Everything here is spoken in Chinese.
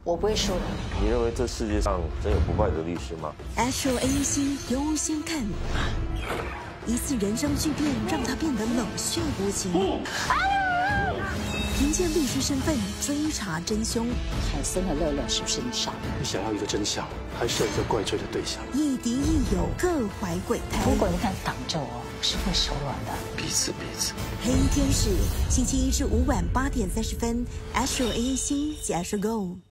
我不会输的。 你认为这世界上真有不败的律师吗 ？Astro AEC 优先看，一次人生巨变让他变得冷血无情。凭借律师身份追查真凶， 海森和乐乐是不是你杀的？ 你想要一个真相，还是要一个怪罪的对象？ 亦敌亦友，各怀鬼胎。 如果你敢挡着我，是会手软的。 彼此。 黑天使，星期一至五晚8点30分，Astro AEC 及 Astro Go。